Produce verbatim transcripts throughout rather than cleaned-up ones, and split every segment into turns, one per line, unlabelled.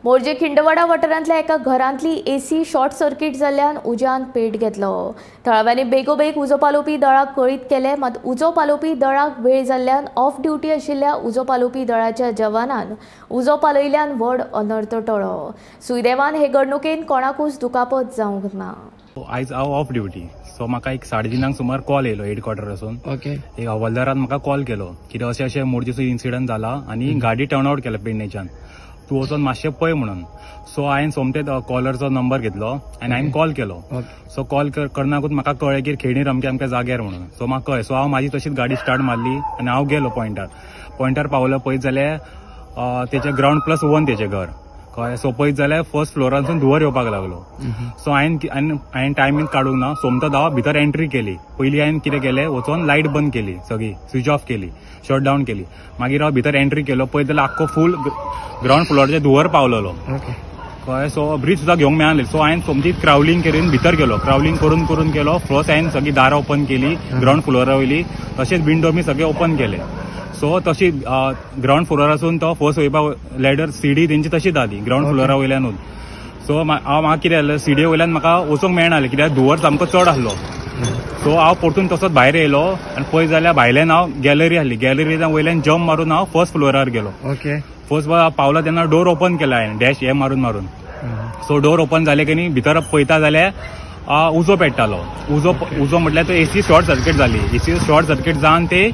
मोरजे खिंडवाडा वाठारांतल्या एका घरांतली एसी शॉर्ट सर्किट जाल्ल्यान उज्यान पेट घेतलो। थळाव्यांनी बेगोबेग उजो पालोवपी दळाक कळीत केले, मात उजो पालोवपी दळाक वेळ जाल्ल्यान ऑफ ड्युटी आशिल्ल्या उजो पालोवपी दळाच्या जवानान उजो पालयल्यान व्हड अनर्थ टळ्ळो। सुदैवान हे घडणुकेन कोणाकूच दुखापत जावंक ना।
आयज हांव ऑफ ड्युटी, सो म्हाका एक साडे तिनांक सुमार कॉल येयलो हेडक्वॉर्टर वचून।
ओके
एक हवालदारान म्हाका कॉल केलो की अशें अशें मोरजेचो इन्सिडंट जाला आनी गाडी टर्न आउट केला पेडणेच्यान, तूं वचून मातशें पळय म्हणून। सो हांवें सोमतेच कॉलरचो नंबर घेतलो आनी हांवें कॉल केलो। सो कॉल करनाकूच म्हाका कळ्ळें की खेडीर अमक्या अमक्या जाग्यार म्हणून। सो म्हाका कळ्ळें, सो हांव म्हाजी तशीच गाडी स्टार्ट मारली आनी हांव गेलो पॉयंटार। पॉयंटार पावलो पळयत जाल्यार तेचें ग्राउंड प्लस वन तेचें घर कळ्ळें। सो पळयत जाल्यार फर्स्ट फ्लोरानसून धुंवर येवपाक लागलो। सो हांवें हांवें टायमींग काडूंक ना, सोमतो हांव भितर एंट्री केली। पयलीं हांवें कितें केलें, वचून लायट बंद केली, सगळी स्विच ऑफ केली, शट डावन केली। मागीर हांव भितर एंट्री केलो, पळयत जाल्यार आख्खो फूल ग्राउंड फ्लोराचेर धुंवर पावलेलो कळ्ळें। सो ब्रीज सुद्दां घेवंक मेळनासली। सो हांवें सोमती क्रावलिंग करून भितर गेलो, क्रावलिंग करून करून गेलो। फर्स्ट हांवें सगळी दारां ओपन केली ग्राउंड फ्लोरा वयली, तशेंच विंडो बी सगळे ओपन केले। सो तशी ग्राउंड फ्लोरासून तो फर्स्ट वयपाक लॅडर सीडी तेंची तशी जाली ग्राउंड फ्लोरा वयल्यानूच। सो हांव म्हाका कितें जालें, सीडी वयल्यान म्हाका वचूंक मेळनासलें कित्याक धुंवर सामको चड आसलो। सो हांव परतून तसोच भायर येयलो आनी पळयत जाल्यार भायल्यान हांव गॅलरी आसली, गॅलरींतल्यान वयल्यान जंप मारून हांव फर्स्ट फ्लोरार गेलो।
ओके
फर्स्ट पावलो तेन्ना डोर ओपन केला हांवें, डॅश हे मारून मारून। सो डोर ओपन जाले की न्ही भितर पळयता जाल्यार उजो पेट्टालो। उजो उजो म्हटल्यार तो एसी शॉर्ट सर्किट जाली, एसी शॉर्ट सर्किट जावन ते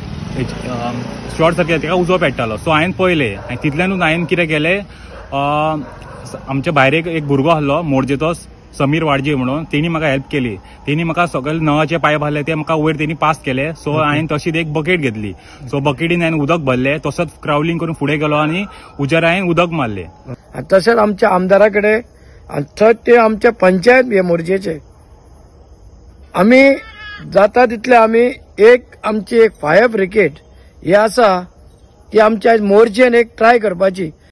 शॉर्ट सर्किट तेका उजो पेट्टालो। सो हांवें पळयलें आनी तितल्यानूच हांवें कितें केलें, आमच्या भायर एक एक भुरगो आसलो मोरजेचो समीर वाडजी म्हणून, तेणी म्हाका हेल्प केली। तेणी म्हाका सगळे नळाचे पायप आसले ते म्हाका वयर तेणी पास केले। सो हांवें तशीच एक बकेट घेतली। सो बकेटीन हांवें उदक भरलें, तसोच क्रावलिंग करून फुडें गेलो आनी उजार हांवें उदक मारलें।
तशेंच आमच्या आमदारा कडेन आनी थंय ते आमचे पंचायत हे मोरजेचे आमी जाता तितले आमी एक आमची एक फायर ब्रिगेड हे आसा ती आमच्या मोरजेन एक ट्राय करपाची।